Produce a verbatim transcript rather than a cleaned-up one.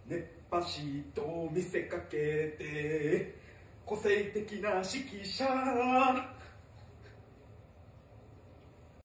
熱波師と見せかけて個性的な指揮者